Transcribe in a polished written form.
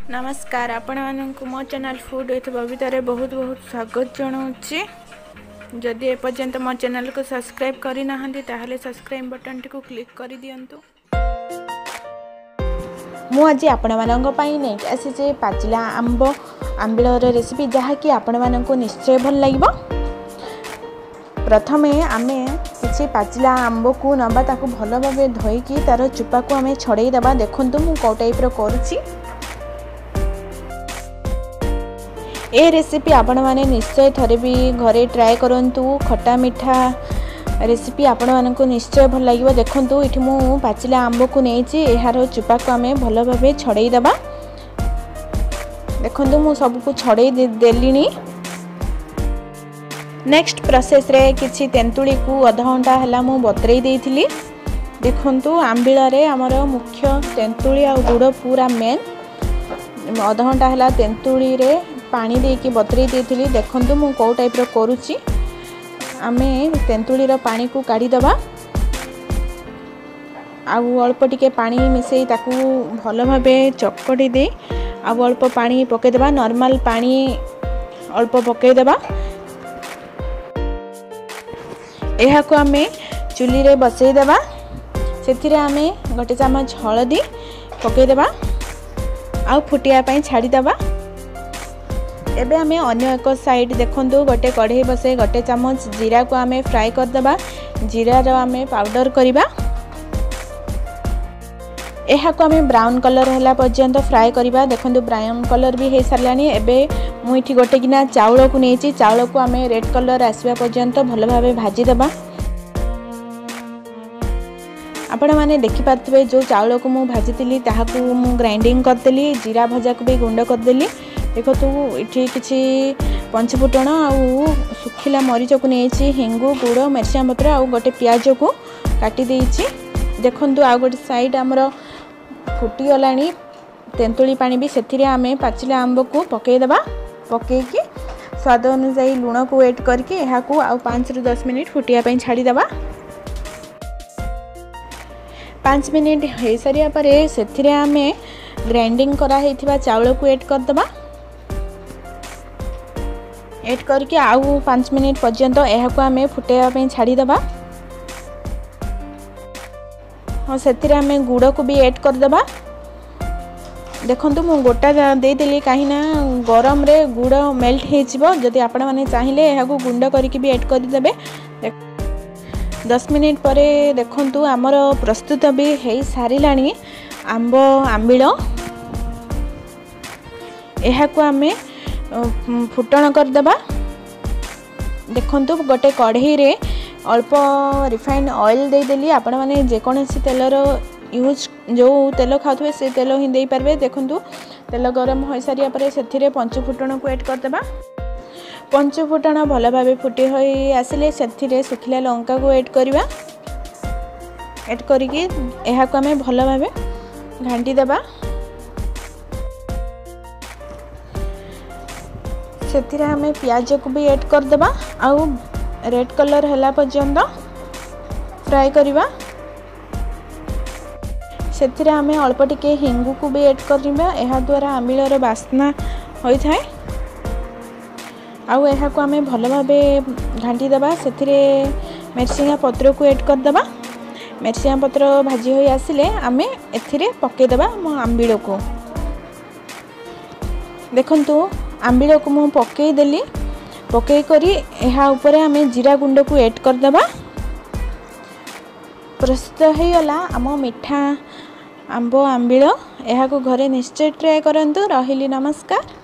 नमस्कार आपण मानक मो चैनल फूड विथ बबीतारे बहुत बहुत स्वागत जनाऊँगी। जदि एपर्यंत मो चैनल को सब्सक्राइब करना ताहले सब्सक्राइब बटन टी को क्लिक कर दियंतु। मु आज आपण मानक पई नै आसी पाचिला आंबिलर रेसिपी जहाँकि आपण मानक निश्चय भल लागिबो। प्रथमे आमे किछि पाचिला आंब को नबा ताकू भल भाबे धोईकी तार चुपा को आमे छड़ेई देबा। देखंतु मु को टाइप रो करूची। ए रेसिपी आपण माने निश्चय थरे भी घरे ट्राए करंतु। खट्टा मीठा रेसिपी आपण मानक निश्चय भल लागिबो। देखंतु इठी मु पाचिला आंब को नेछि एहार चुपा को आमे भल भाबे छड़ेई देबा। देखंतु मु सब को छड़ेई देलिनी। नेक्स्ट प्रोसेस रे किछि तेंतुली को आधा घंटा हला मु बतरेई देइथिली। देखंतु आंबिला रे हमर मुख्य तेंतुली आ गुड़ पूरा मेन। आधा घंटा हला तेंतुली रे पानी देकी बतरेई देइथिली। देखंतु मु को टाइप रो करूची। आमे तेंतुली रो पानी को काढी दबा। आ अल्प टिके पानी मिसई ताकू भल भाबे चकटी दे आ अल्प पानी पके देबा। नॉर्मल पानी अल्प पके देबा। एहा को आमे चुली रे बसई देबा। सेथिरे आमे गोटे चमच हळदी पके देबा आ फुटिया पई छाडी देबा। एबे आमे अन्य एक साइड देखंतु गोटे कढ़ई बसे गोटे चमच जीरा को आमे फ्राई कर देबा। जीरा रो आमे पाउडर करिबा। एहा को आमे ब्राउन कलर हला पर्यंत फ्राई करिबा। देखंतु ब्राउन कलर भी हे सरलानी। एबे मु इठी गोटे किना चाउल को नेची। चाउल को आमे रेड कलर आसीबा पर्यंत भल भाबे भाजी देबा। आपण माने देखि पाथबे जो चाउल को मु भाजीतिली ताहा को मु ग्राइंडिंग करदेली। जीरा भजा को भी गुंड करदेली। देखो तू इठी किछि पंचफुटण आ सुखिला मरीच को नेछि। हेंगु गुड़ मिर्चा पत्र आ गोटे प्याज को काटी देइछि। देखंतु आ गोटे साइड हमरो फुटी गलानी तेंतुली पानी भी। सेथिरे आमे पाचिला आंब को पके देबा। पकेकी स्वाद अनुसार लूण को ऐड करके एहा को आ 5 रु 10 मिनिट फुटिया पई छाडी देबा। 5 मिनिट हे सरिया परे सेथिरे आमे ग्राइंडिंग करा हेथिबा चाउल को ऐड कर देबा। ऐड करके आउ 5 मिनिट पर्यंत एहा को आमे फुटेया पई छाडी देबा। और सेथिरे आमे गुड़ को भी ऐड कर देबा। देखंतु मु गोटा दे देली काहे ना गरम रे गुड़ मेल्ट हे जिवो। जदि आपण माने चाहिले एहा को गुंड करके भी ऐड कर देबे। 10 मिनिट परे देखंतु हमर प्रस्तुत भी हे सारिलानी आंबिल। एहा को आमे फुटण कर देबा। देखंतु गोटे कढ़ई रे अल्प रिफाइंड ऑयल दे देली। आपण माने जे कोनसी तेलर यूज जो तेल खाथुए से तेल ही दे परबे। देखंतु तेल गरम होई सारिया परे सेथिरे पंचफुटण को ऐड कर देबा। पंचफुटण भल भाबे फुटी होई आसिले सेथिरे सुखिला लंका को ऐड करिबा। ऐड करिके एहा को हमें भल भाबे घांटी देबा। सेथिरे हमें प्याज को भी ऐड कर देबा। आउ रेड कलर हला पर्यंत फ्राई करिबा। सेथिरे हमें अल्प टिके हिंगु को भी ऐड करिबा। एहा द्वारा आंबिलर बास्ना होई थाए। आउ एहा को हमें भल भाबे घांटी देबा। सेथिरे मिर्चिया पत्र को ऐड कर देबा। मिर्चिया पत्र भाजी होई आसिले आमे एथिरे पके देबा मो आंबिल को। देखंतु आंबिल को मु पके देली। पके करी एहा ऊपर आमे जीरा गुंड को ऐड कर देबा। प्रस्तुत हो गला आम मीठा आंब आंबिल। एहा को घरे निश्चय ट्राए करंतु। रहिली नमस्कार।